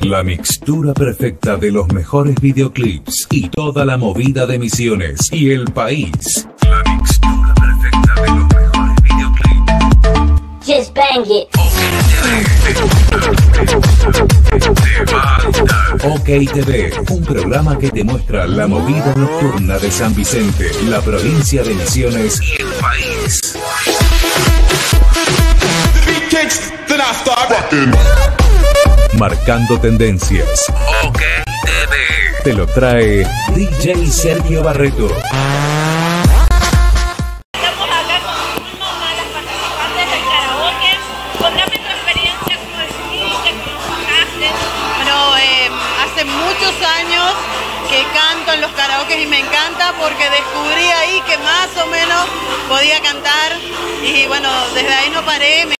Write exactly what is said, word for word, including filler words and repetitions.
La mixtura perfecta de los mejores videoclips y toda la movida de Misiones y el país. La mixtura perfecta de los mejores videoclips. Just bang it. OK T V, un programa que te muestra la movida nocturna de San Vicente, la provincia de Misiones y el país. Marcando tendencias. OK T V. Te lo trae D J Sergio Barreto. Estamos acá con una de las participantes del karaoke. Contame tu experiencia, cómo decidiste, cómo tocaste. Bueno, eh, hace muchos años que canto en los karaokes y me encanta porque descubrí ahí que más o menos podía cantar y bueno, desde ahí no paré.